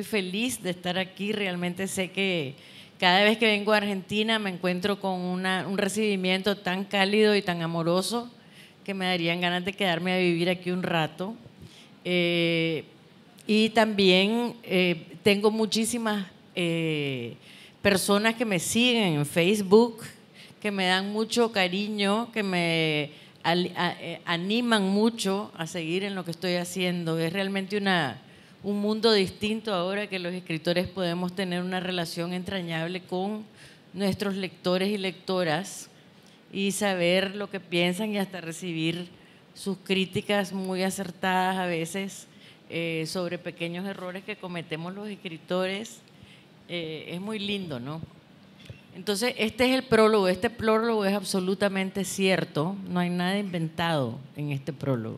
muy feliz de estar aquí. Realmente sé que cada vez que vengo a Argentina me encuentro con un recibimiento tan cálido y tan amoroso que me darían ganas de quedarme a vivir aquí un rato. Y también tengo muchísimas personas que me siguen en Facebook, que me dan mucho cariño, que me animan mucho a seguir en lo que estoy haciendo. Es realmente un mundo distinto ahora que los escritores podemos tener una relación entrañable con nuestros lectores y lectoras y saber lo que piensan y hasta recibir sus críticas muy acertadas a veces sobre pequeños errores que cometemos los escritores. Es muy lindo, ¿no? Entonces, este es el prólogo. Este prólogo es absolutamente cierto. No hay nada inventado en este prólogo.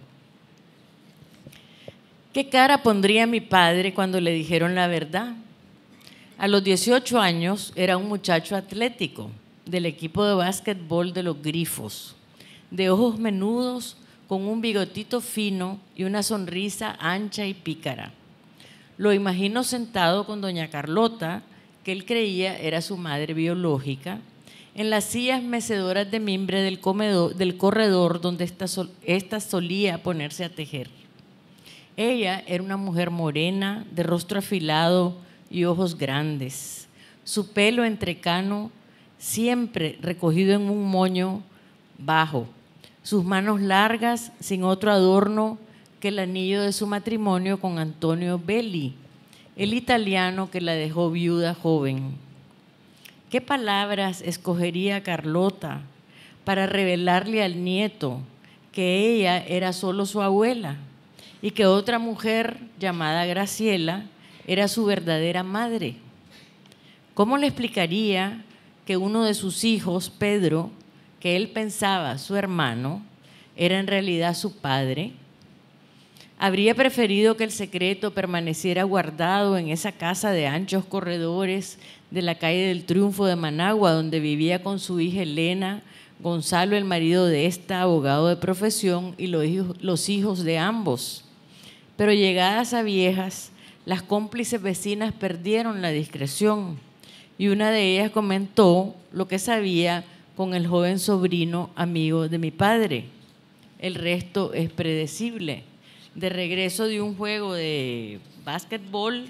¿Qué cara pondría mi padre cuando le dijeron la verdad? A los 18 años era un muchacho atlético del equipo de básquetbol de los Grifos, de ojos menudos, con un bigotito fino y una sonrisa ancha y pícara. Lo imagino sentado con doña Carlota, que él creía era su madre biológica, en las sillas mecedoras de mimbre del corredor donde ésta solía ponerse a tejer. Ella era una mujer morena, de rostro afilado y ojos grandes. Su pelo entrecano, siempre recogido en un moño bajo. Sus manos largas, sin otro adorno que el anillo de su matrimonio con Antonio Belli, el italiano que la dejó viuda joven. ¿Qué palabras escogería Carlota para revelarle al nieto que ella era solo su abuela y que otra mujer llamada Graciela era su verdadera madre? ¿Cómo le explicaría que uno de sus hijos, Pedro, que él pensaba su hermano, era en realidad su padre? Habría preferido que el secreto permaneciera guardado en esa casa de anchos corredores de la calle del Triunfo de Managua, donde vivía con su hija Elena, Gonzalo, el marido de esta, abogado de profesión, y los hijos de ambos. Pero llegadas a viejas, las cómplices vecinas perdieron la discreción y una de ellas comentó lo que sabía con el joven sobrino amigo de mi padre. El resto es predecible. De regreso de un juego de básquetbol,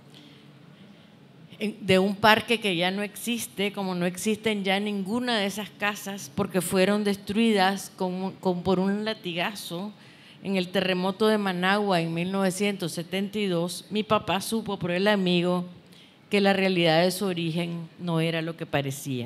de un parque que ya no existe, como no existen ya ninguna de esas casas porque fueron destruidas por un latigazo en el terremoto de Managua en 1972, mi papá supo por el amigo que la realidad de su origen no era lo que parecía.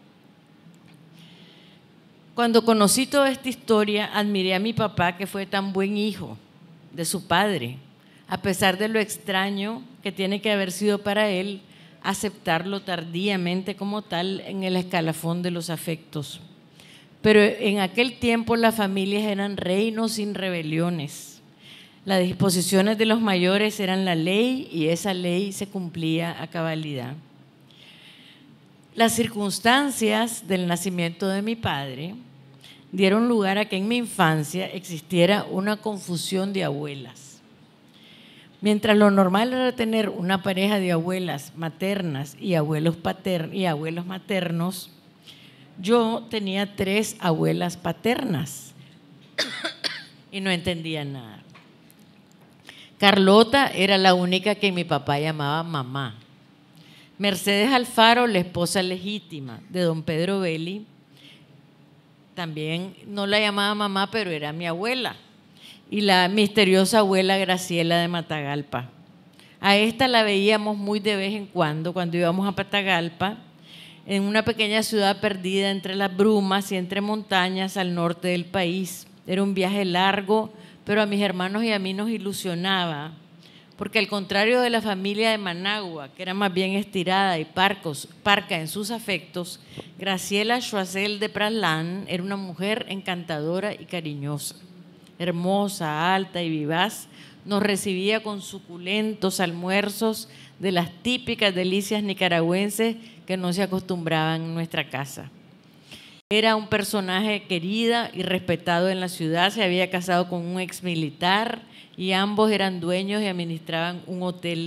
Cuando conocí toda esta historia, admiré a mi papá, que fue tan buen hijo de su padre, a pesar de lo extraño que tiene que haber sido para él aceptarlo tardíamente como tal en el escalafón de los afectos. Pero en aquel tiempo las familias eran reinos sin rebeliones. Las disposiciones de los mayores eran la ley y esa ley se cumplía a cabalidad. Las circunstancias del nacimiento de mi padre dieron lugar a que en mi infancia existiera una confusión de abuelas. Mientras lo normal era tener una pareja de abuelas maternas y abuelos maternos, yo tenía 3 abuelas paternas y no entendía nada. Carlota era la única que mi papá llamaba mamá. Mercedes Alfaro, la esposa legítima de don Pedro Belli, también no la llamaba mamá, pero era mi abuela. Y la misteriosa abuela Graciela de Matagalpa. A esta la veíamos muy de vez en cuando íbamos a Matagalpa, en una pequeña ciudad perdida entre las brumas y entre montañas al norte del país. Era un viaje largo, pero a mis hermanos y a mí nos ilusionaba, porque al contrario de la familia de Managua, que era más bien estirada y parca en sus afectos, Graciela Choisel de Praslán era una mujer encantadora y cariñosa, hermosa, alta y vivaz. Nos recibía con suculentos almuerzos de las típicas delicias nicaragüenses que no se acostumbraban en nuestra casa. Era un personaje querida y respetado en la ciudad, se había casado con un exmilitar y ambos eran dueños y administraban un hotel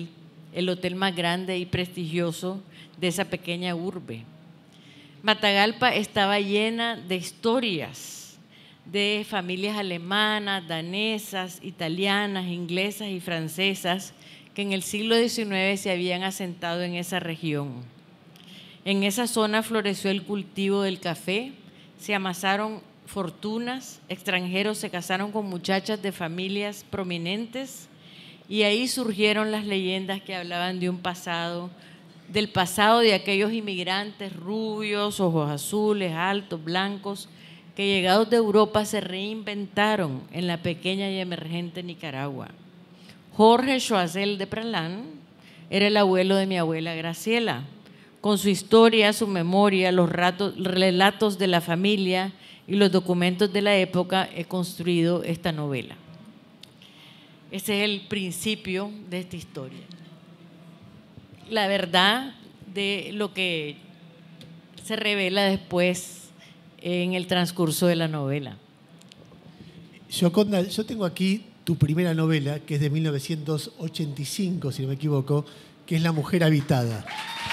el hotel más grande y prestigioso de esa pequeña urbe. Matagalpa estaba llena de historias de familias alemanas, danesas, italianas, inglesas y francesas que en el siglo XIX se habían asentado en esa región. En esa zona floreció el cultivo del café, se amasaron fortunas, extranjeros se casaron con muchachas de familias prominentes y ahí surgieron las leyendas que hablaban de un pasado, del pasado de aquellos inmigrantes rubios, ojos azules, altos, blancos, que llegados de Europa se reinventaron en la pequeña y emergente Nicaragua. Jorge Choiseul de Pralán era el abuelo de mi abuela Graciela. Con su historia, su memoria, los relatos de la familia y los documentos de la época he construido esta novela. Ese es el principio de esta historia. La verdad de lo que se revela después en el transcurso de la novela. Gioconda, yo tengo aquí tu primera novela, que es de 1985, si no me equivoco, que es La mujer habitada.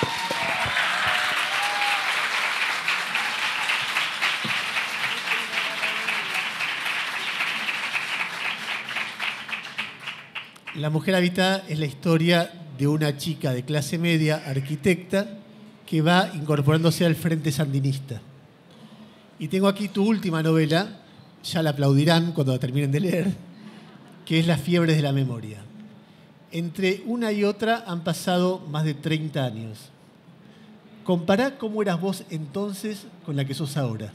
La mujer habitada es la historia de una chica de clase media, arquitecta, que va incorporándose al Frente Sandinista. Y tengo aquí tu última novela, ya la aplaudirán cuando la terminen de leer, que es Las fiebres de la memoria. Entre una y otra han pasado más de 30 años. Compará cómo eras vos entonces con la que sos ahora.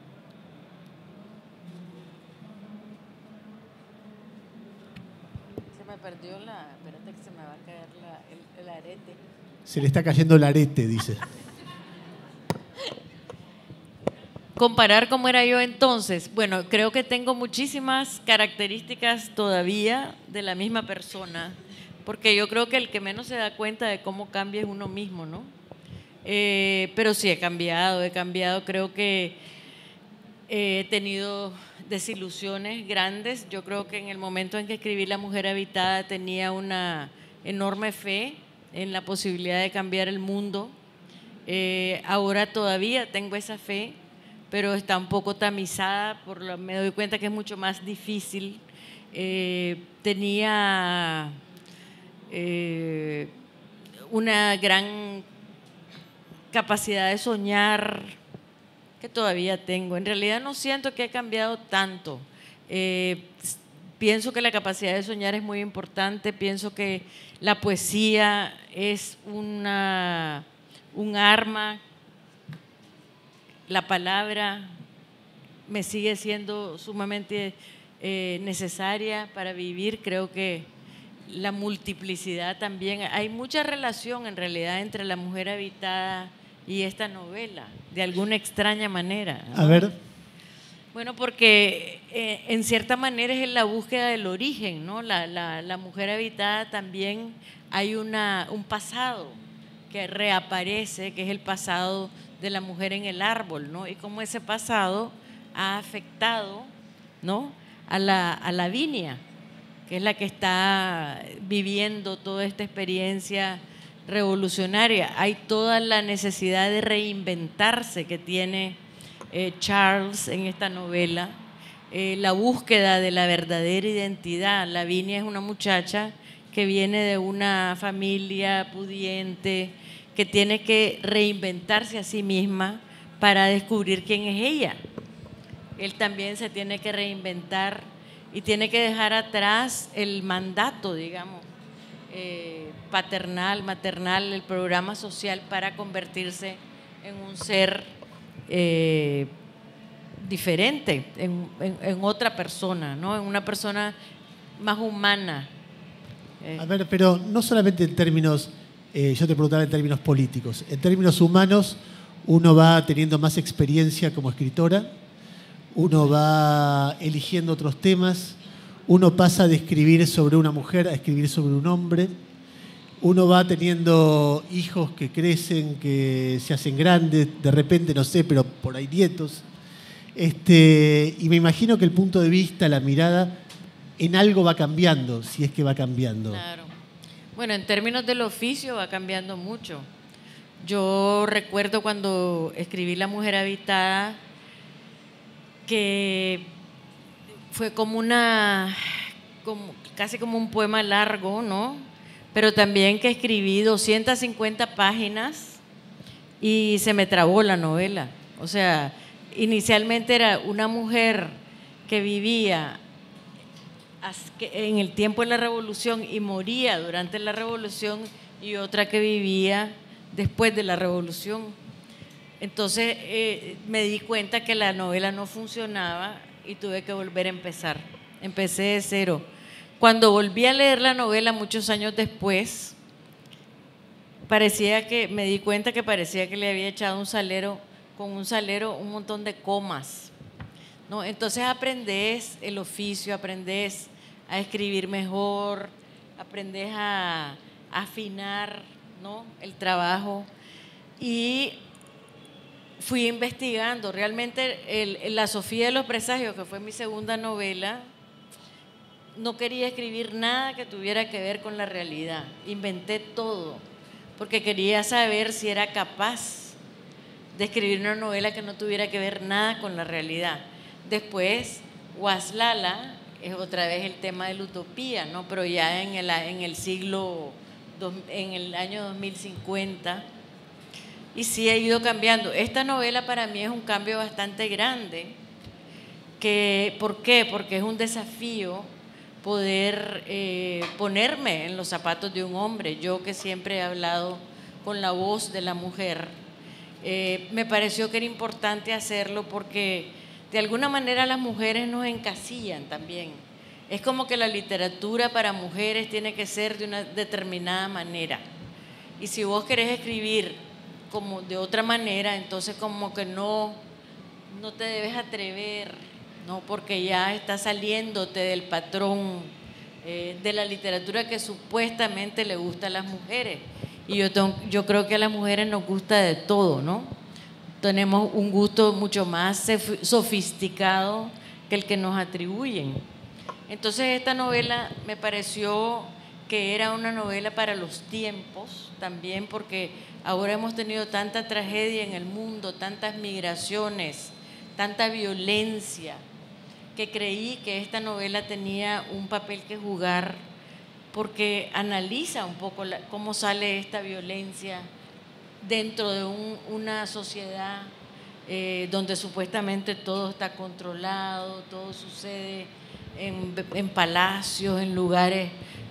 Perdió la… Espérate que se me va a caer el arete. Se le está cayendo el arete, dice. Comparar cómo era yo entonces. Bueno, creo que tengo muchísimas características todavía de la misma persona, porque yo creo que el que menos se da cuenta de cómo cambia es uno mismo, ¿no? Pero sí he cambiado, creo que he tenido desilusiones grandes. Yo creo que en el momento en que escribí La mujer habitada tenía una enorme fe en la posibilidad de cambiar el mundo. Ahora todavía tengo esa fe, pero está un poco tamizada, me doy cuenta que es mucho más difícil. Tenía una gran capacidad de soñar, que todavía tengo. En realidad no siento que he cambiado tanto. Pienso que la capacidad de soñar es muy importante, pienso que la poesía es un arma, la palabra me sigue siendo sumamente necesaria para vivir. Creo que la multiplicidad también, hay mucha relación en realidad entre La mujer habitada y esta novela, de alguna extraña manera, ¿no? A ver. Bueno, porque en cierta manera es la búsqueda del origen, ¿no? La mujer habitada también hay un pasado que reaparece, que es el pasado de la mujer en el árbol, ¿no? Y cómo ese pasado ha afectado, ¿no?, a la viña, que es la que está viviendo toda esta experiencia revolucionaria. Hay toda la necesidad de reinventarse que tiene Charles en esta novela, la búsqueda de la verdadera identidad. Lavinia es una muchacha que viene de una familia pudiente, que tiene que reinventarse a sí misma para descubrir quién es ella. Él también se tiene que reinventar y tiene que dejar atrás el mandato, digamos, paternal, maternal, el programa social, para convertirse en un ser diferente, en otra persona, ¿no? En una persona más humana. A ver, pero no solamente en términos, yo te preguntaba en términos políticos, en términos humanos uno va teniendo más experiencia como escritora, uno va eligiendo otros temas, uno pasa de escribir sobre una mujer a escribir sobre un hombre, uno va teniendo hijos que crecen, que se hacen grandes, de repente, no sé, pero por ahí nietos. Y me imagino que el punto de vista, la mirada, en algo va cambiando, si es que va cambiando. Claro. Bueno, en términos del oficio va cambiando mucho. Yo recuerdo cuando escribí La Mujer Habitada, que fue casi como un poema largo, ¿no? Pero también que escribí 250 páginas y se me trabó la novela. O sea, inicialmente era una mujer que vivía en el tiempo de la Revolución y moría durante la Revolución, y otra que vivía después de la Revolución. Entonces me di cuenta que la novela no funcionaba y tuve que volver a empezar. Empecé de cero. Cuando volví a leer la novela muchos años después, me di cuenta que parecía que le había echado con un salero un montón de comas, ¿no? Entonces aprendes el oficio, aprendes a escribir mejor, aprendes a afinar, ¿no?, el trabajo. Y fui investigando. Realmente La Sofía de los Presagios, que fue mi segunda novela, no quería escribir nada que tuviera que ver con la realidad. Inventé todo, porque quería saber si era capaz de escribir una novela que no tuviera que ver nada con la realidad. Después, Waslala es otra vez el tema de la utopía, ¿no? Pero ya en el año 2050. Y sí ha ido cambiando. Esta novela para mí es un cambio bastante grande. ¿Por qué? Porque es un desafío poder ponerme en los zapatos de un hombre. Yo que siempre he hablado con la voz de la mujer, me pareció que era importante hacerlo porque de alguna manera las mujeres nos encasillan también. Es como que la literatura para mujeres tiene que ser de una determinada manera. Y si vos querés escribir como de otra manera, entonces como que no te debes atrever, ¿no? Porque ya estás saliéndote del patrón de la literatura que supuestamente le gusta a las mujeres. Y yo creo que a las mujeres nos gusta de todo, ¿no? Tenemos un gusto mucho más sofisticado que el que nos atribuyen. Entonces esta novela me pareció que era una novela para los tiempos también, porque ahora hemos tenido tanta tragedia en el mundo, tantas migraciones, tanta violencia, que creí que esta novela tenía un papel que jugar, porque analiza un poco cómo sale esta violencia dentro de una sociedad donde supuestamente todo está controlado, todo sucede en palacios, en lugares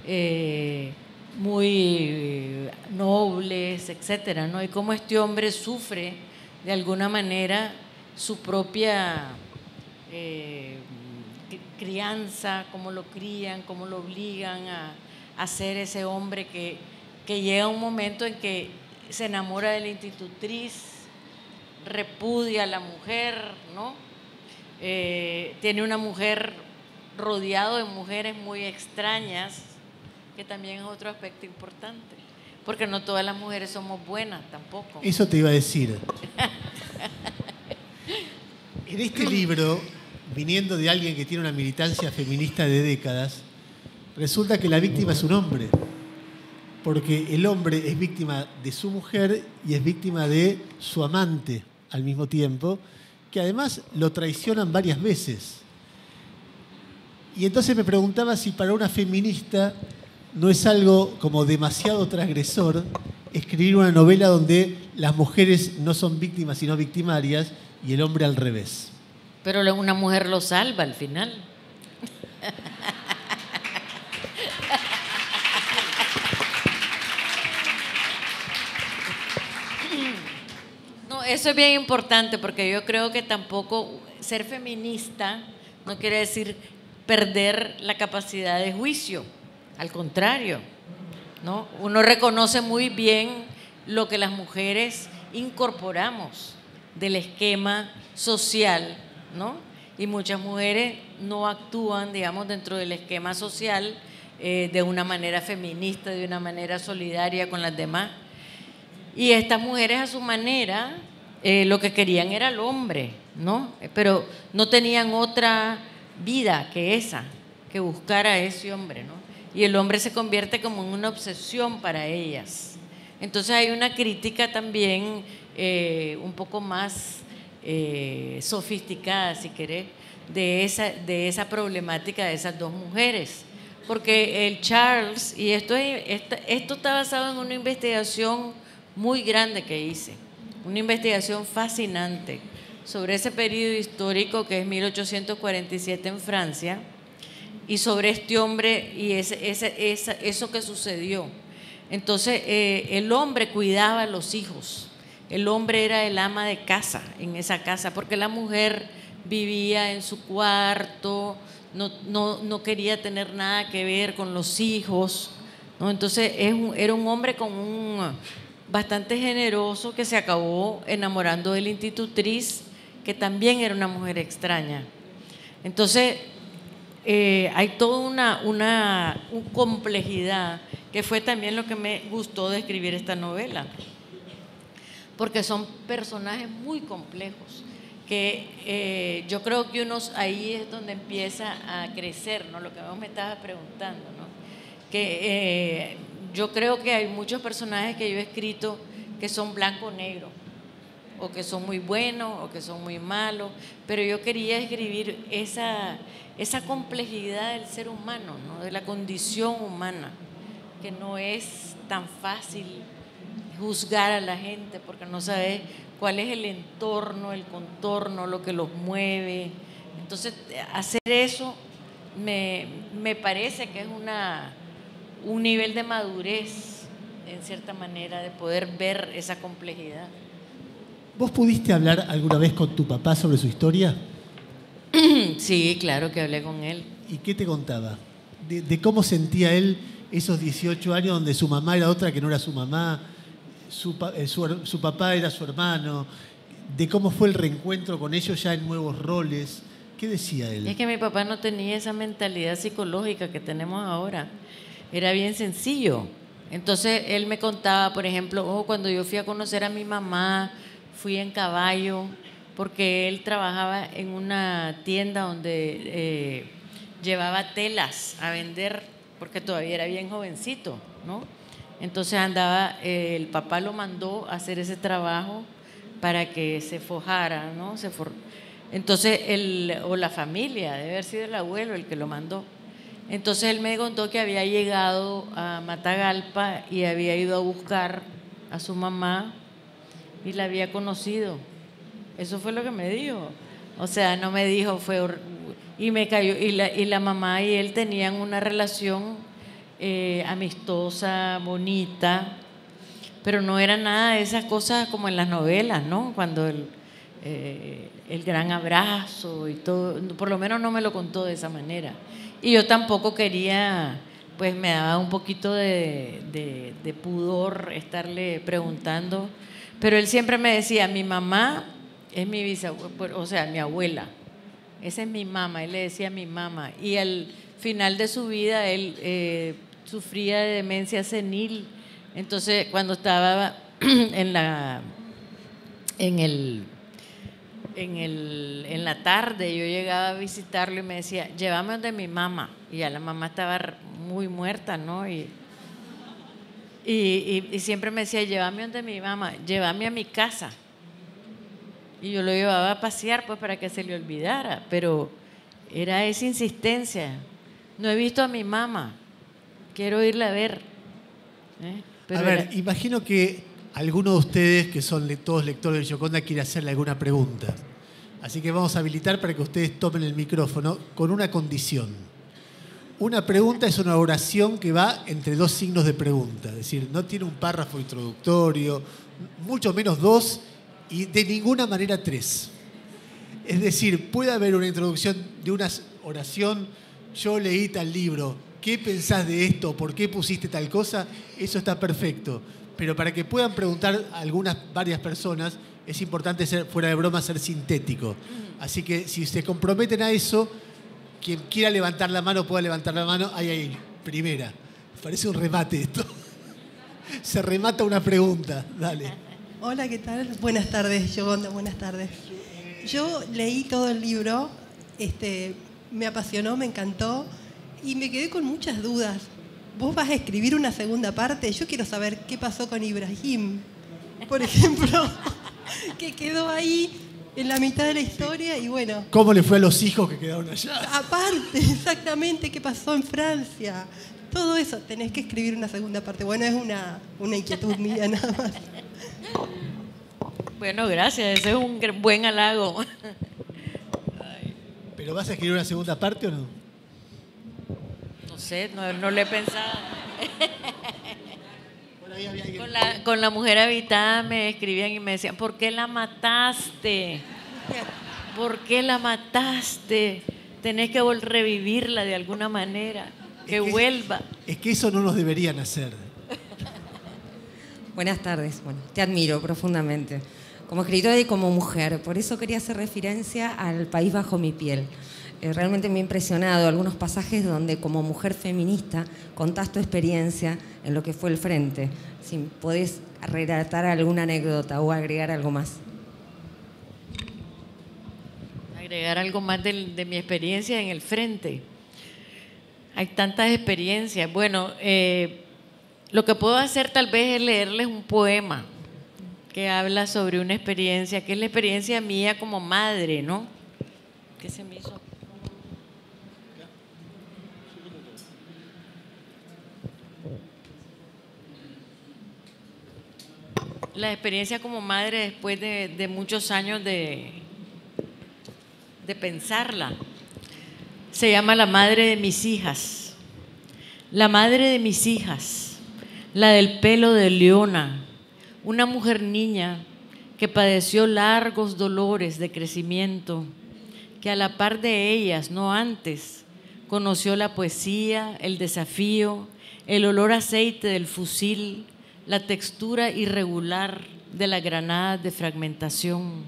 muy nobles, etcétera, ¿no? Y cómo este hombre sufre de alguna manera su propia crianza, cómo lo crían, cómo lo obligan a ser ese hombre que llega un momento en que se enamora de la institutriz, repudia a la mujer, ¿no? Tiene una mujer rodeado de mujeres muy extrañas, que también es otro aspecto importante, porque no todas las mujeres somos buenas tampoco. Eso te iba a decir. En este libro, viniendo de alguien que tiene una militancia feminista de décadas, resulta que la víctima es un hombre, porque el hombre es víctima de su mujer y es víctima de su amante al mismo tiempo, que además lo traicionan varias veces. Y entonces me preguntaba si para una feminista no es algo como demasiado transgresor escribir una novela donde las mujeres no son víctimas sino victimarias y el hombre al revés. Pero una mujer lo salva al final. No, eso es bien importante, porque yo creo que tampoco ser feminista no quiere decir perder la capacidad de juicio. Al contrario, ¿no? Uno reconoce muy bien lo que las mujeres incorporamos del esquema social, ¿no? Y muchas mujeres no actúan, digamos, dentro del esquema social de una manera feminista, de una manera solidaria con las demás. Y estas mujeres a su manera lo que querían era el hombre, ¿no? Pero no tenían otra vida que esa, que buscar a ese hombre, ¿no? y el hombre se convierte como en una obsesión para ellas. Entonces hay una crítica también un poco más sofisticada, si querés, de esa problemática de esas dos mujeres. Porque el Charles, y esto está basado en una investigación muy grande que hice, una investigación fascinante sobre ese periodo histórico que es 1847 en Francia, y sobre este hombre y eso que sucedió. Entonces, el hombre cuidaba a los hijos, el hombre era el ama de casa en esa casa, porque la mujer vivía en su cuarto, no quería tener nada que ver con los hijos, ¿no? Entonces era un hombre bastante generoso que se acabó enamorando de la institutriz, que también era una mujer extraña. Entonces hay toda una complejidad, que fue también lo que me gustó de escribir esta novela, porque son personajes muy complejos, que yo creo que ahí es donde empieza a crecer, ¿no? Lo que vos me estabas preguntando, ¿no? Que yo creo que hay muchos personajes que yo he escrito que son blanco o negro, o que son muy buenos o que son muy malos, pero yo quería escribir esa complejidad del ser humano, ¿no? De la condición humana, que no es tan fácil juzgar a la gente porque no sabes cuál es el entorno, el contorno, lo que los mueve. Entonces, hacer eso me parece que es un nivel de madurez, en cierta manera, de poder ver esa complejidad. ¿Vos pudiste hablar alguna vez con tu papá sobre su historia? Sí, claro que hablé con él. ¿Y qué te contaba? De cómo sentía él esos 18 años donde su mamá era otra que no era su mamá, su papá era su hermano, de cómo fue el reencuentro con ellos ya en nuevos roles. ¿Qué decía él? Es que mi papá no tenía esa mentalidad psicológica que tenemos ahora. Era bien sencillo. Entonces él me contaba, por ejemplo, cuando yo fui a conocer a mi mamá, fui en caballo, porque él trabajaba en una tienda donde llevaba telas a vender, porque todavía era bien jovencito, ¿no? Entonces el papá lo mandó a hacer ese trabajo para que se forjara, ¿no? Entonces, o la familia, debe haber sido el abuelo el que lo mandó. Entonces él me contó que había llegado a Matagalpa y había ido a buscar a su mamá y la había conocido. Eso fue lo que me dijo. O sea, no me dijo, y me cayó, y la mamá y él tenían una relación amistosa, bonita, pero no era nada de esas cosas como en las novelas, ¿no? Cuando el gran abrazo y todo, por lo menos no me lo contó de esa manera. Y yo tampoco quería, pues me daba un poquito de pudor estarle preguntando, pero él siempre me decía, mi mamá es mi bisabuela, o sea, mi abuela, esa es mi mamá, él le decía mi mamá, y al final de su vida él sufría de demencia senil. Entonces cuando estaba en la tarde, yo llegaba a visitarlo y me decía, llévame donde mi mamá, y ya la mamá estaba muy muerta, ¿no? Y siempre me decía, llévame donde mi mamá, llévame a mi casa. Y yo lo llevaba a pasear pues para que se le olvidara, pero era esa insistencia. No he visto a mi mamá, quiero irla a ver. A ver, imagino que alguno de ustedes, que son todos lectores de Gioconda, quiere hacerle alguna pregunta. Así que vamos a habilitar para que ustedes tomen el micrófono con una condición. Una pregunta es una oración que va entre dos signos de pregunta. Es decir, no tiene un párrafo introductorio, mucho menos dos, y de ninguna manera tres. Es decir, puede haber una introducción de una oración, yo leí tal libro, ¿qué pensás de esto? ¿Por qué pusiste tal cosa? Eso está perfecto. Pero para que puedan preguntar varias personas, es importante fuera de broma, ser sintético. Así que si se comprometen a eso, quien quiera levantar la mano, pueda levantar la mano. Ahí, primera. Parece un remate esto. Se remata una pregunta. Dale. Hola, ¿qué tal? Buenas tardes, Gioconda, buenas tardes. Yo leí todo el libro, me apasionó, me encantó y me quedé con muchas dudas. vos vas a escribir una segunda parte. Yo quiero saber qué pasó con Ibrahim, por ejemplo, que quedó ahí en la mitad de la historia y bueno. ¿Cómo le fue a los hijos que quedaron allá? Aparte, exactamente, qué pasó en Francia. Todo eso, tenés que escribir una segunda parte. Bueno, es una inquietud mía nada más. Bueno, gracias, ese es un buen halago. ¿Pero vas a escribir una segunda parte o no? No sé, no lo he pensado. Por ahí había alguien. Con la mujer habitada me escribían y me decían, ¿por qué la mataste? ¿Por qué la mataste? Tenés que revivirla de alguna manera, que vuelva. Es que eso no nos deberían hacer. Buenas tardes. Bueno, te admiro profundamente, como escritora y como mujer. Por eso quería hacer referencia al País bajo mi piel. Realmente me ha impresionado algunos pasajes donde como mujer feminista contás tu experiencia en lo que fue el frente. Si podés relatar alguna anécdota o agregar algo más. Agregar algo más de mi experiencia en el frente. Hay tantas experiencias. Bueno, lo que puedo hacer tal vez es leerles un poema que habla sobre una experiencia, que es la experiencia mía como madre, ¿no? ¿Qué se me hizo? La experiencia como madre después de muchos años de pensarla. Se llama La madre de mis hijas. La madre de mis hijas, la del pelo de leona, una mujer niña que padeció largos dolores de crecimiento, que a la par de ellas, no antes, conoció la poesía, el desafío, el olor a aceite del fusil, la textura irregular de las granadas de fragmentación.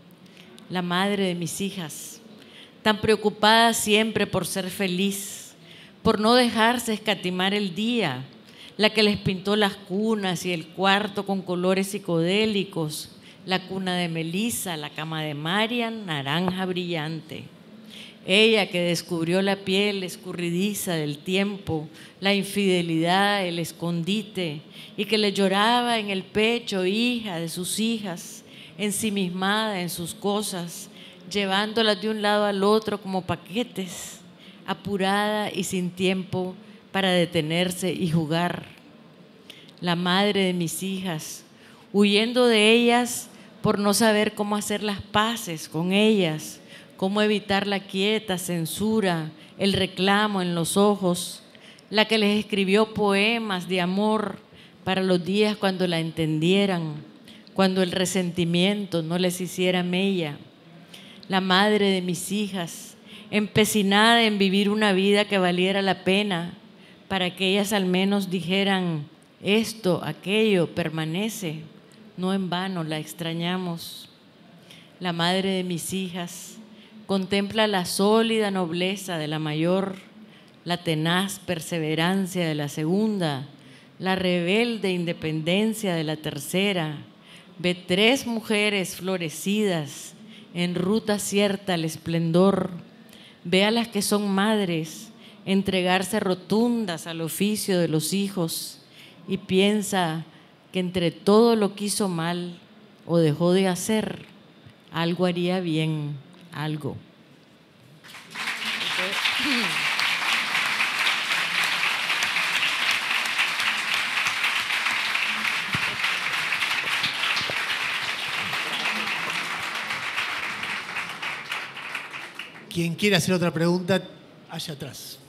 La madre de mis hijas, tan preocupada siempre por ser feliz, por no dejarse escatimar el día, la que les pintó las cunas y el cuarto con colores psicodélicos, la cuna de Melissa, la cama de Marian, naranja brillante. Ella que descubrió la piel escurridiza del tiempo, la infidelidad, el escondite, y que le lloraba en el pecho, hija de sus hijas, ensimismada en sus cosas, llevándolas de un lado al otro como paquetes, apurada y sin tiempo para detenerse y jugar. La madre de mis hijas, huyendo de ellas por no saber cómo hacer las paces con ellas, cómo evitar la quieta censura, el reclamo en los ojos, la que les escribió poemas de amor para los días cuando la entendieran, cuando el resentimiento no les hiciera mella. La madre de mis hijas, empecinada en vivir una vida que valiera la pena, para que ellas al menos dijeran, esto, aquello, permanece, no en vano la extrañamos. La madre de mis hijas contempla la sólida nobleza de la mayor, la tenaz perseverancia de la segunda, la rebelde independencia de la tercera. Ve 3 mujeres florecidas, en ruta cierta al esplendor. Ve a las que son madres entregarse rotundas al oficio de los hijos y piensa que entre todo lo que hizo mal o dejó de hacer, algo haría bien, algo. Quien quiera hacer otra pregunta, allá atrás.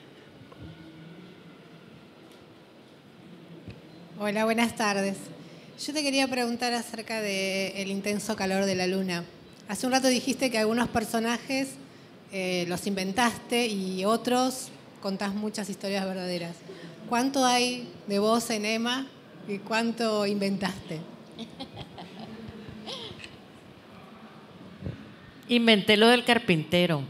Hola, buenas tardes. Yo te quería preguntar acerca del intenso calor de la luna. Hace un rato dijiste que algunos personajes los inventaste y otros contás muchas historias verdaderas. ¿Cuánto hay de vos en Emma y cuánto inventaste? Inventé lo del carpintero.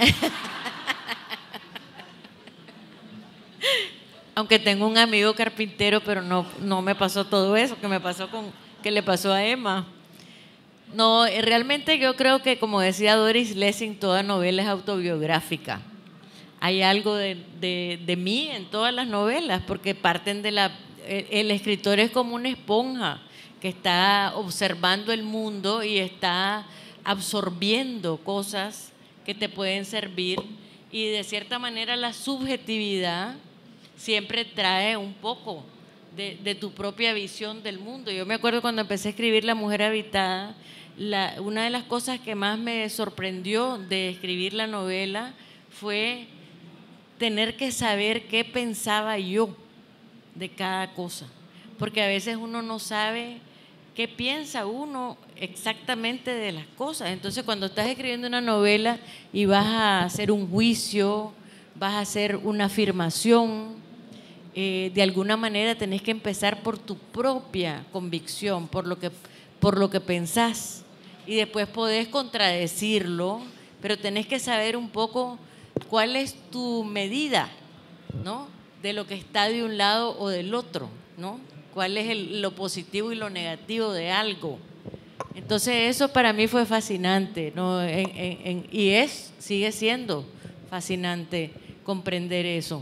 Aunque tengo un amigo carpintero, pero no me pasó todo eso que le pasó a Emma. No, realmente yo creo que, como decía Doris Lessing, toda novela es autobiográfica. hay algo de mí en todas las novelas, porque parten de el escritor es como una esponja que está observando el mundo y está absorbiendo cosas que te pueden servir, y de cierta manera la subjetividad siempre trae un poco de tu propia visión del mundo. Yo me acuerdo cuando empecé a escribir La Mujer Habitada, una de las cosas que más me sorprendió de escribir la novela fue tener que saber qué pensaba yo de cada cosa, porque a veces uno no sabe qué piensa uno exactamente de las cosas. Entonces, cuando estás escribiendo una novela y vas a hacer un juicio, vas a hacer una afirmación, de alguna manera tenés que empezar por tu propia convicción, por lo que pensás, y después podés contradecirlo, pero tenés que saber un poco cuál es tu medida, ¿no?, de lo que está de un lado o del otro, ¿no? Cuál es lo positivo y lo negativo de algo. Entonces eso para mí fue fascinante, ¿no? Sigue siendo fascinante comprender eso.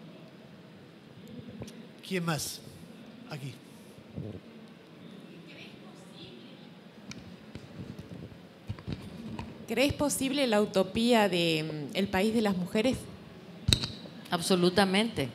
¿Quién más? Aquí. ¿Crees posible la utopía de el país de las mujeres? Absolutamente.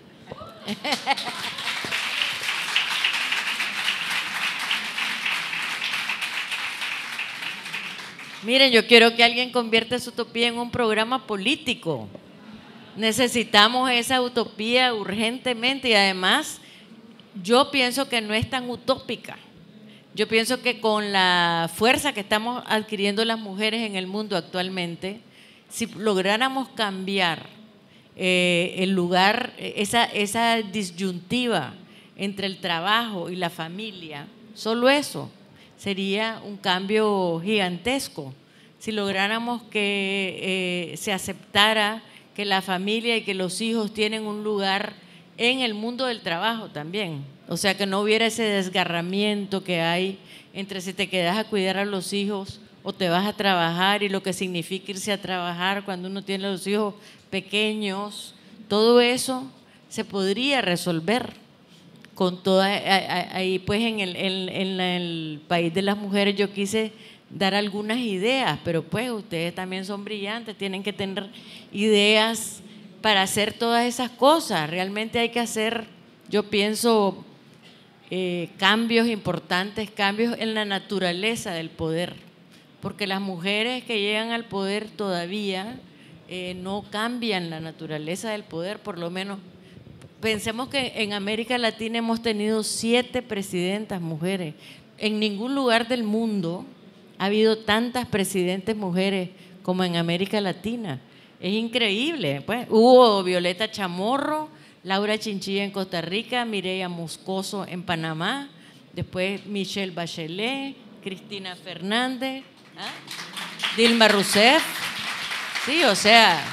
Miren, yo quiero que alguien convierta esa utopía en un programa político. Necesitamos esa utopía urgentemente, y además yo pienso que no es tan utópica. Yo pienso que con la fuerza que estamos adquiriendo las mujeres en el mundo actualmente, si lográramos cambiar el lugar, esa disyuntiva entre el trabajo y la familia, solo eso sería un cambio gigantesco. Si lográramos que se aceptara que la familia y que los hijos tienen un lugar en el mundo del trabajo también. O sea, que no hubiera ese desgarramiento que hay entre si te quedas a cuidar a los hijos o te vas a trabajar, y lo que significa irse a trabajar cuando uno tiene los hijos pequeños. Todo eso se podría resolver con toda, ahí pues en el país de las mujeres yo quise dar algunas ideas, pero pues ustedes también son brillantes, tienen que tener ideas para hacer todas esas cosas. Realmente hay que hacer, yo pienso, cambios importantes, cambios en la naturaleza del poder, porque las mujeres que llegan al poder todavía no cambian la naturaleza del poder. Por lo menos pensemos que en América Latina hemos tenido 7 presidentas mujeres. En ningún lugar del mundo ha habido tantas presidentes mujeres como en América Latina. Es increíble. Pues, hubo Violeta Chamorro, Laura Chinchilla en Costa Rica, Mireya Moscoso en Panamá, después Michelle Bachelet, Cristina Fernández, Dilma Rousseff. Sí, o sea,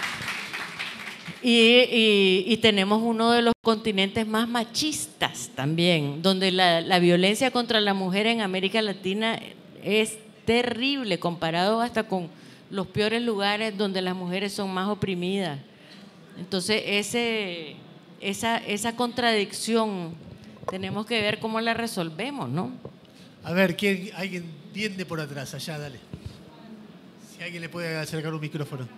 y tenemos uno de los continentes más machistas también, donde la violencia contra la mujer en América Latina es terrible, comparado hasta con los peores lugares donde las mujeres son más oprimidas. Entonces esa contradicción tenemos que ver cómo la resolvemos, ¿no? A ver, alguien tiende por atrás, allá, dale. Si alguien le puede acercar un micrófono.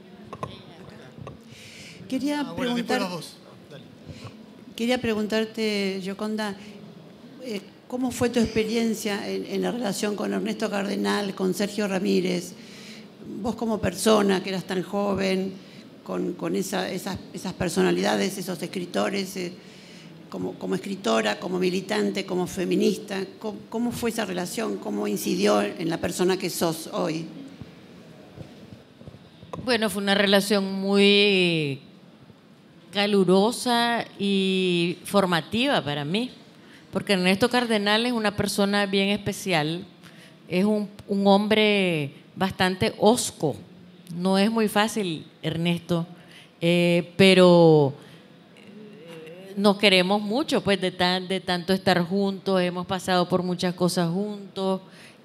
Quería preguntarte, Gioconda, ¿cómo fue tu experiencia en la relación con Ernesto Cardenal, con Sergio Ramírez? Vos como persona que eras tan joven, con esas personalidades, esos escritores, como escritora, como militante, como feminista, ¿cómo fue esa relación? ¿Cómo incidió en la persona que sos hoy? Bueno, fue una relación muy calurosa y formativa para mí, porque Ernesto Cardenal es una persona bien especial, es un hombre bastante hosco. No es muy fácil, Ernesto, pero nos queremos mucho, pues de tanto estar juntos, hemos pasado por muchas cosas juntos,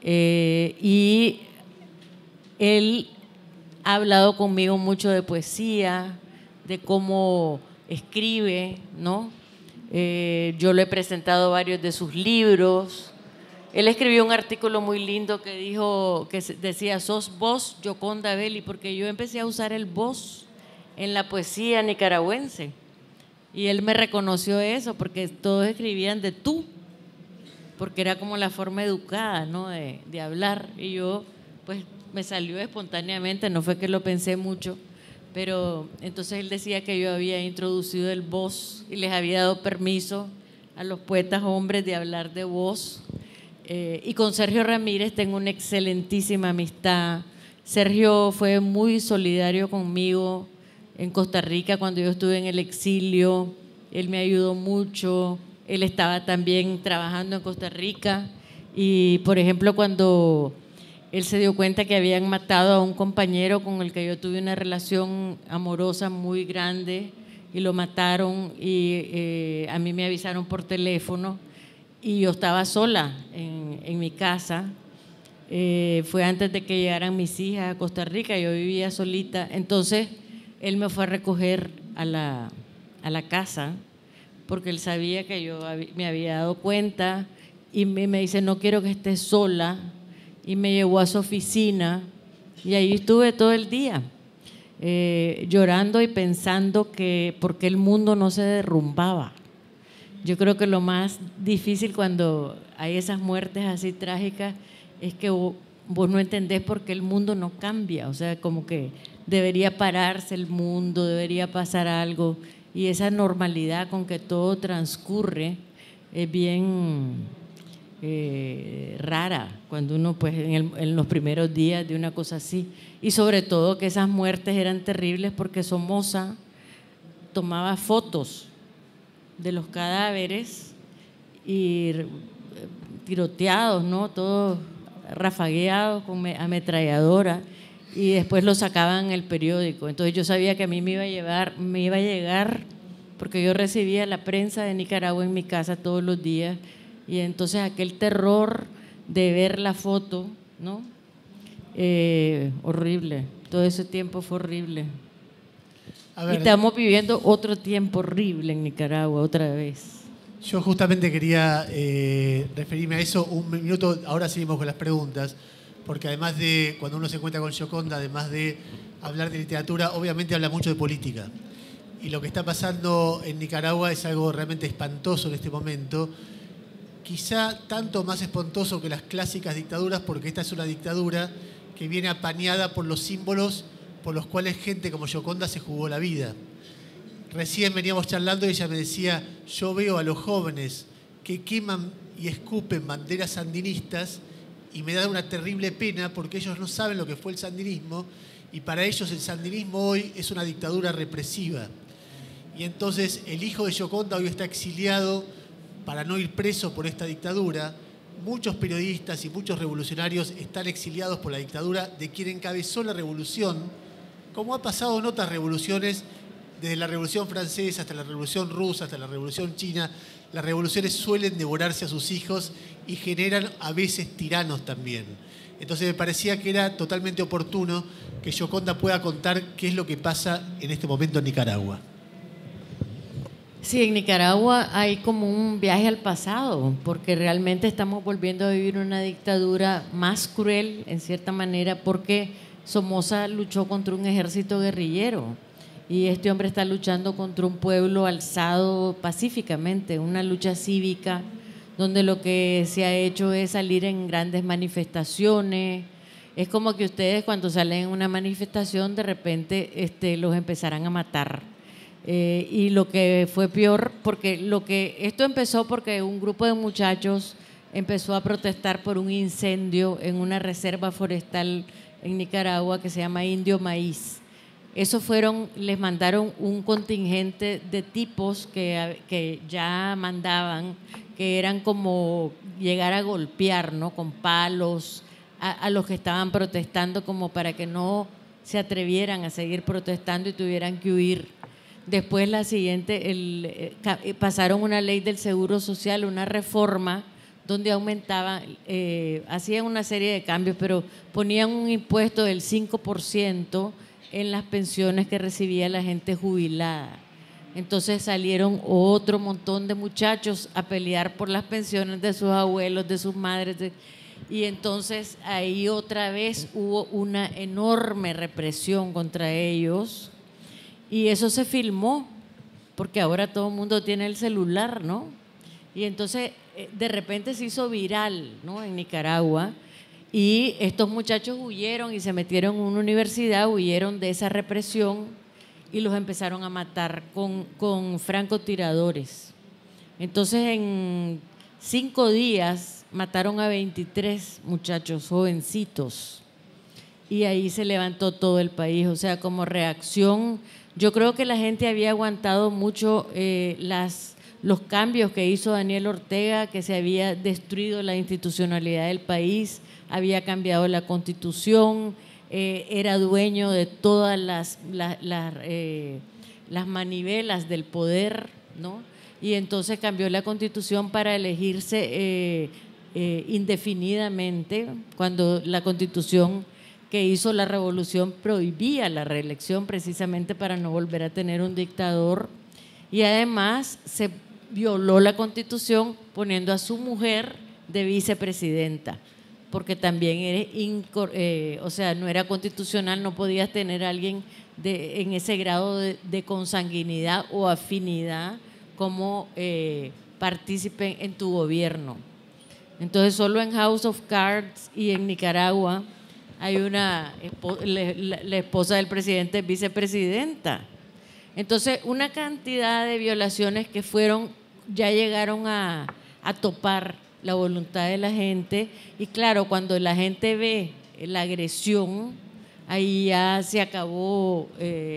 y él ha hablado conmigo mucho de poesía, de cómo escribe, ¿no? Yo le he presentado varios de sus libros. Él escribió un artículo muy lindo que dijo, que decía, sos vos, Gioconda Belli, porque yo empecé a usar el vos en la poesía nicaragüense. Y él me reconoció eso, porque todos escribían de tú, porque era como la forma educada, ¿no? de hablar. Y yo, pues, me salió espontáneamente, no fue que lo pensé mucho. Pero entonces él decía que yo había introducido el vos y les había dado permiso a los poetas hombres de hablar de vos. Y con Sergio Ramírez tengo una excelentísima amistad. Sergio fue muy solidario conmigo en Costa Rica cuando yo estuve en el exilio. Él me ayudó mucho. Él estaba también trabajando en Costa Rica. Y, por ejemplo, cuando él se dio cuenta que habían matado a un compañero con el que yo tuve una relación amorosa muy grande y lo mataron, y a mí me avisaron por teléfono y yo estaba sola en mi casa. Fue antes de que llegaran mis hijas a Costa Rica, yo vivía solita. Entonces él me fue a recoger a la casa porque él sabía que yo me había dado cuenta, y me dice, no quiero que estés sola. Y me llevó a su oficina y ahí estuve todo el día llorando y pensando que por qué el mundo no se derrumbaba. Yo creo que lo más difícil cuando hay esas muertes así trágicas es que vos no entendés por qué el mundo no cambia. O sea, como que debería pararse el mundo, debería pasar algo, y esa normalidad con que todo transcurre es bien rara cuando uno, pues, en los primeros días de una cosa así. Y sobre todo que esas muertes eran terribles porque Somoza tomaba fotos de los cadáveres y tiroteados, ¿no? Todos rafagueados con ametralladora, y después lo sacaban en el periódico. Entonces yo sabía que a mí me iba a llegar, porque yo recibía la prensa de Nicaragua en mi casa todos los días. Y entonces aquel terror de ver la foto, ¿no? Horrible. Todo ese tiempo fue horrible. Y estamos viviendo otro tiempo horrible en Nicaragua otra vez. Yo justamente quería referirme a eso un minuto. Ahora seguimos con las preguntas, porque además de, cuando uno se encuentra con Gioconda, además de hablar de literatura, obviamente habla mucho de política. Y lo que está pasando en Nicaragua es algo realmente espantoso en este momento. Quizá tanto más espantoso que las clásicas dictaduras, porque esta es una dictadura que viene apañada por los símbolos por los cuales gente como Gioconda se jugó la vida. Recién veníamos charlando y ella me decía, yo veo a los jóvenes que queman y escupen banderas sandinistas y me da una terrible pena porque ellos no saben lo que fue el sandinismo, y para ellos el sandinismo hoy es una dictadura represiva. Y entonces el hijo de Gioconda hoy está exiliado para no ir preso por esta dictadura. Muchos periodistas y muchos revolucionarios están exiliados por la dictadura de quien encabezó la revolución, como ha pasado en otras revoluciones, desde la Revolución Francesa hasta la Revolución Rusa, hasta la Revolución China. Las revoluciones suelen devorarse a sus hijos y generan a veces tiranos también. Entonces me parecía que era totalmente oportuno que Gioconda pueda contar qué es lo que pasa en este momento en Nicaragua. Sí, en Nicaragua hay como un viaje al pasado, porque realmente estamos volviendo a vivir una dictadura más cruel, en cierta manera, porque Somoza luchó contra un ejército guerrillero y este hombre está luchando contra un pueblo alzado pacíficamente, una lucha cívica, donde lo que se ha hecho es salir en grandes manifestaciones. Es como que ustedes cuando salen en una manifestación de repente los empezarán a matar. Y lo que fue peor, porque esto empezó porque un grupo de muchachos empezó a protestar por un incendio en una reserva forestal en Nicaragua que se llama Indio Maíz. Les mandaron un contingente de tipos que ya mandaban, que eran como llegar a golpear, ¿no? Con palos a los que estaban protestando, como para que no se atrevieran a seguir protestando y tuvieran que huir. Después pasaron una ley del Seguro Social, una reforma donde aumentaban, hacían una serie de cambios, pero ponían un impuesto del 5% en las pensiones que recibía la gente jubilada. Entonces salieron otro montón de muchachos a pelear por las pensiones de sus abuelos, de sus madres. Y entonces ahí otra vez hubo una enorme represión contra ellos. Y eso se filmó, porque ahora todo el mundo tiene el celular, ¿no? Y entonces de repente se hizo viral, ¿no?, en Nicaragua. Y estos muchachos huyeron y se metieron en una universidad, huyeron de esa represión y los empezaron a matar con francotiradores. Entonces en 5 días mataron a 23 muchachos jovencitos y ahí se levantó todo el país. O sea, como reacción, yo creo que la gente había aguantado mucho los cambios que hizo Daniel Ortega, que se había destruido la institucionalidad del país, había cambiado la Constitución, era dueño de todas las manivelas del poder, ¿no? Y entonces cambió la Constitución para elegirse indefinidamente, cuando la Constitución que hizo la revolución prohibía la reelección precisamente para no volver a tener un dictador. Y además se violó la Constitución poniendo a su mujer de vicepresidenta, porque también o sea, no era constitucional, no podías tener a alguien en ese grado de consanguinidad o afinidad como partícipe en tu gobierno. Entonces solo en House of Cards y en Nicaragua hay la esposa del presidente es vicepresidenta. Entonces una cantidad de violaciones que ya llegaron a topar la voluntad de la gente. Y claro, cuando la gente ve la agresión, ahí ya se acabó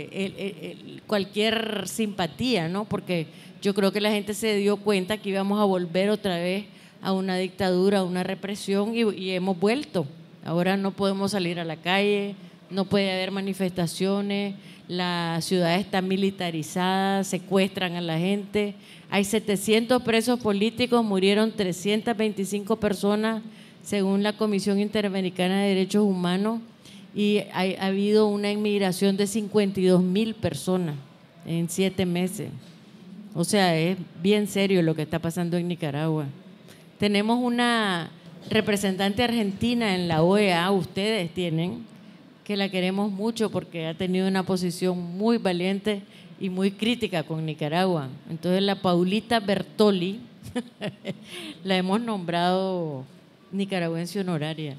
cualquier simpatía, ¿no? Porque yo creo que la gente se dio cuenta que íbamos a volver otra vez a una dictadura, a una represión, y hemos vuelto. Ahora no podemos salir a la calle, no puede haber manifestaciones, la ciudad está militarizada, secuestran a la gente. Hay 700 presos políticos, murieron 325 personas según la Comisión Interamericana de Derechos Humanos, y ha habido una inmigración de 52.000 personas en 7 meses. O sea, es bien serio lo que está pasando en Nicaragua. Tenemos una representante argentina en la OEA, ustedes tienen, que la queremos mucho porque ha tenido una posición muy valiente y muy crítica con Nicaragua. Entonces la Paulita Bertoli la hemos nombrado nicaragüense honoraria.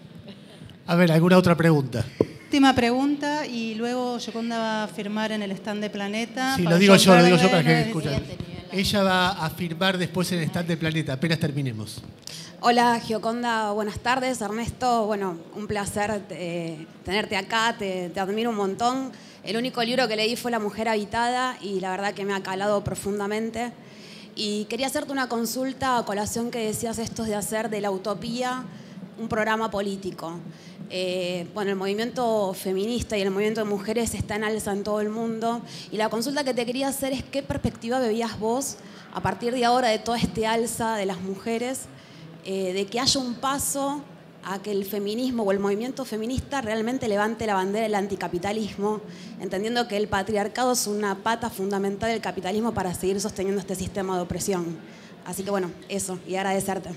A ver, ¿alguna otra pregunta? Última pregunta, y luego Yoconda va a firmar en el stand de Planeta. Sí, lo digo yo para que escuchen. Ella va a firmar después en el stand de Planeta, apenas terminemos. Hola, Gioconda, buenas tardes. Ernesto, bueno, un placer tenerte acá, te admiro un montón. El único libro que leí fue La Mujer Habitada y la verdad que me ha calado profundamente. Y quería hacerte una consulta a colación que decías esto de hacer de la utopía un programa político. Bueno, el movimiento feminista y el movimiento de mujeres está en alza en todo el mundo, y la consulta que te quería hacer es qué perspectiva veías vos a partir de ahora de toda este alza de las mujeres, de que haya un paso a que el feminismo o el movimiento feminista realmente levante la bandera del anticapitalismo, entendiendo que el patriarcado es una pata fundamental del capitalismo para seguir sosteniendo este sistema de opresión. Así que bueno, eso, y agradecerte.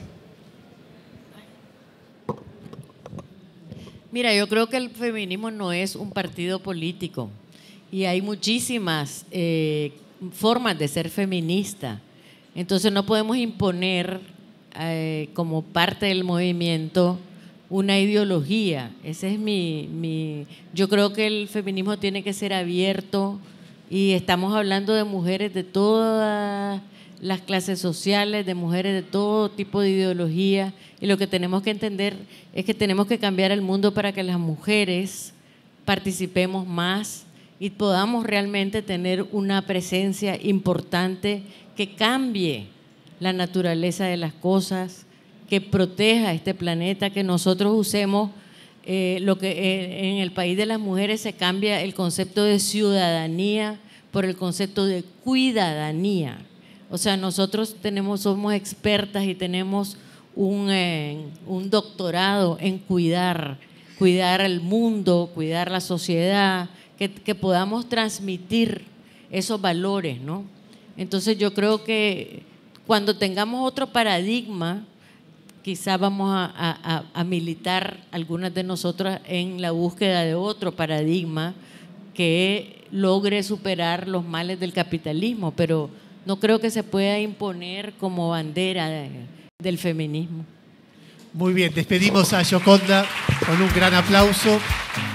Mira, yo creo que el feminismo no es un partido político y hay muchísimas formas de ser feminista. Entonces no podemos imponer como parte del movimiento una ideología. Ese es yo creo que el feminismo tiene que ser abierto, y estamos hablando de mujeres de todas las clases sociales, de mujeres de todo tipo de ideología, y lo que tenemos que entender es que tenemos que cambiar el mundo para que las mujeres participemos más y podamos realmente tener una presencia importante que cambie la naturaleza de las cosas, que proteja este planeta, que nosotros usemos lo que en el país de las mujeres se cambia el concepto de ciudadanía por el concepto de cuidadanía. O sea, nosotros somos expertas y tenemos un doctorado en cuidar el mundo, cuidar la sociedad, que podamos transmitir esos valores, ¿no? Entonces yo creo que cuando tengamos otro paradigma, quizá vamos a militar algunas de nosotras en la búsqueda de otro paradigma que logre superar los males del capitalismo, pero no creo que se pueda imponer como bandera del feminismo. Muy bien, despedimos a Gioconda con un gran aplauso.